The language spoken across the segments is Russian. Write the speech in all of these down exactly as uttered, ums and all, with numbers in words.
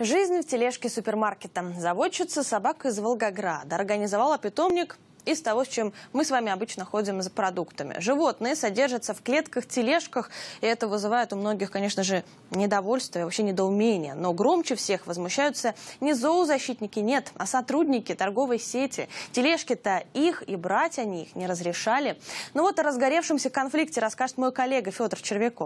Жизнь в тележке супермаркета. Заводчица собак из Волгограда организовала питомник из того, с чем мы с вами обычно ходим за продуктами. Животные содержатся в клетках-тележках, и это вызывает у многих, конечно же, недовольство и вообще недоумение. Но громче всех возмущаются не зоозащитники, нет, а сотрудники торговой сети. Тележки-то их, и брать они их не разрешали. Но вот о разгоревшемся конфликте расскажет мой коллега Федор Червяков.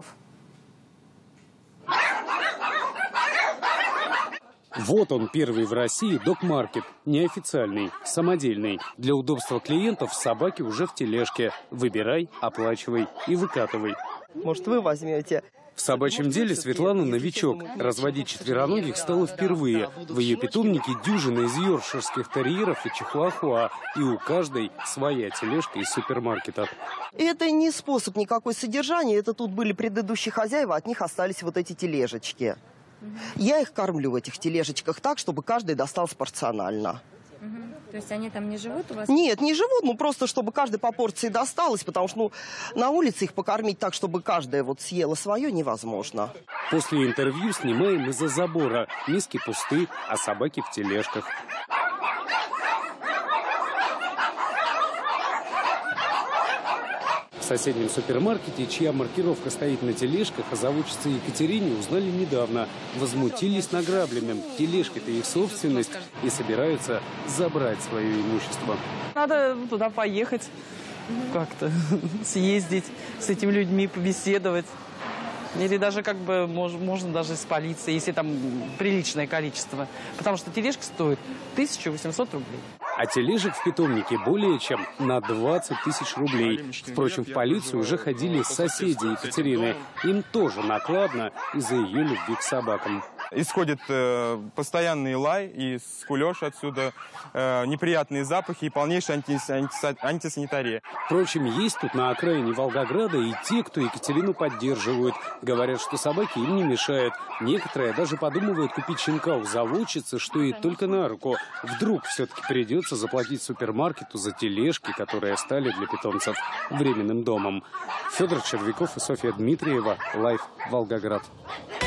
Вот он, первый в России док-маркет. Неофициальный, самодельный. Для удобства клиентов собаки уже в тележке. Выбирай, оплачивай и выкатывай. Может, вы возьмете? В собачьем деле Светлана новичок. Разводить четвероногих стала впервые. В ее питомнике дюжина из йоркширских терьеров и чихуахуа. И у каждой своя тележка из супермаркета. Это не способ никакой содержания. Это тут были предыдущие хозяева, от них остались вот эти тележечки. Я их кормлю в этих тележечках так, чтобы каждый достался порционально. Угу. То есть они там не живут у вас? Нет, не живут, ну просто чтобы каждый по порции досталось, потому что ну, на улице их покормить так, чтобы каждая вот съела свое, невозможно. После интервью снимаем из-за забора. Миски пусты, а собаки в тележках. В соседнем супермаркете, чья маркировка стоит на тележках, о заводчице Екатерине узнали недавно. Возмутились награбленным. Тележки-то их собственность и собираются забрать свое имущество. Надо туда поехать, как-то съездить, с этими людьми побеседовать. Или даже как бы можно, можно даже с полицией, если там приличное количество. Потому что тележка стоит тысячу восемьсот рублей. А тележек в питомнике более чем на двадцать тысяч рублей. Впрочем, в полицию уже ходили соседи Екатерины. Им тоже накладно из-за ее любви к собакам. Исходит э, постоянный лай и скулеж отсюда, э, неприятные запахи и полнейшая анти, анти, антисанитария. Впрочем, есть тут на окраине Волгограда и те, кто Екатерину поддерживают. Говорят, что собаки им не мешают. Некоторые даже подумывают купить щенка у заводчицы, что ей только на руку. Вдруг все-таки придется заплатить супермаркету за тележки, которые стали для питомцев временным домом. Федор Червяков и Софья Дмитриева. Лайв, Волгоград.